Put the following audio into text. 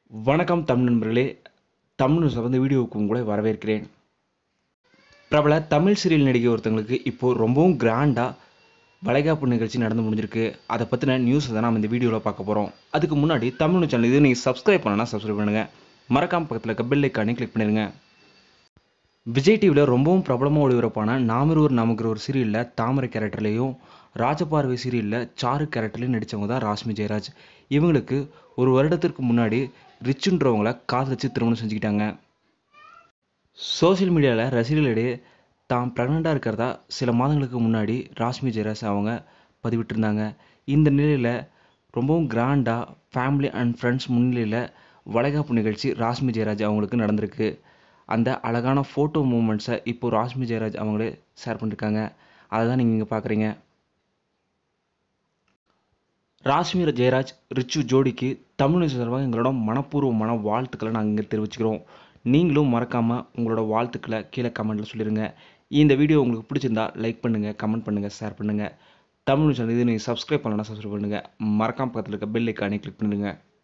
வணக்கம் தமிழ் நண்பர்களே. தமிழ் சார்ந்த வீடியோவுக்கு உங்களை வரவேற்கிறேன். பிரபல தமிழ் சீரியல் நடிகை ஒருத்தங்களுக்கு இப்போது ரொம்பவும் கிராண்டாக வளைகாப்பு நிகழ்ச்சி நடந்து முடிஞ்சிருக்கு. அதை பற்றின நியூஸ் தான் நம்ம இந்த வீடியோவில் பார்க்க போகிறோம். அதுக்கு முன்னாடி தமிழ் சேனல் இது நீங்கள் சப்ஸ்கிரைப் பண்ணனா சப்ஸ்கிரைப் பண்ணுங்கள். மறக்காம பக்கத்தில் இருக்க பெல் ஐக்கானை கிளிக் பண்ணிடுங்க. விஜய் டிவியில் ரொம்பவும் பிரபலமாக ஒளிபரப்பான நாமிருவர் நாமக்கிற ஒரு சீரியலில் தாமரை கேரக்டர்லேயும் ராஜபார்வை சீரியலில் சாரு கேரக்டர்லையும் நடித்தவங்க தான் ராஷ்மி ஜெயராஜ். இவங்களுக்கு ஒரு வருடத்திற்கு முன்னாடி ரிச்சுன்றவங்கள காதலிச்சு திருமணம் செஞ்சுக்கிட்டாங்க. சோசியல் மீடியாவில் ரசிகர்களிடையே தான் ப்ரெக்னெண்ட்டாக இருக்கிறதா சில மாதங்களுக்கு முன்னாடி ராஷ்மி ஜெயராஜ் அவங்க பதிவிட்டிருந்தாங்க. இந்த நிலையில் ரொம்பவும் கிராண்டாக ஃபேமிலி அண்ட் ஃப்ரெண்ட்ஸ் முன்னிலையில் வளைகாப்பு நிகழ்ச்சி ராஷ்மி ஜெயராஜ் அவங்களுக்கு நடந்திருக்கு. அந்த அழகான ஃபோட்டோ மூமெண்ட்ஸை இப்போ ராஷ்மி ஜெயராஜ் அவங்களே ஷேர் பண்ணியிருக்காங்க. அதை தான் நீங்கள் இங்கே பார்க்குறீங்க. ராஷ்மி ஜெயராஜ் ரிச்சு ஜோடிக்கு தமிழ் சார்பாக எங்களோட மனப்பூர்வமான வாழ்த்துக்களை நாங்கள் இங்கே தெரிவிச்சுக்கிறோம். நீங்களும் மறக்காமல் உங்களோட வாழ்த்துக்களை கீழே கமெண்ட்டில் சொல்லிடுங்க. இந்த வீடியோ உங்களுக்கு பிடிச்சிருந்தா லைக் பண்ணுங்கள், கமெண்ட் பண்ணுங்கள், ஷேர் பண்ணுங்கள். தமிழ் சேனல் இது நீங்கள் சப்ஸ்கிரைப் பண்ணலன்னா சப்ஸ்கிரைப் பண்ணுங்கள். மறக்காம பக்கத்தில் இருக்க பெல் ஐக்கானை கிளிக் பண்ணிடுங்க.